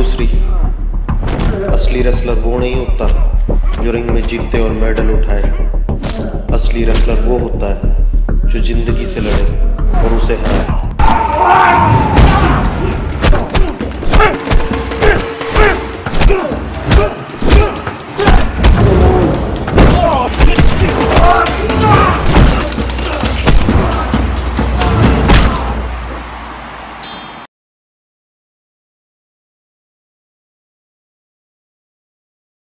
दूसरी, असली रेसलर वो नहीं होता जो रिंग में जीते और मेडल उठाए। असली रेसलर वो होता है जो जिंदगी से लड़े और उसे हराए।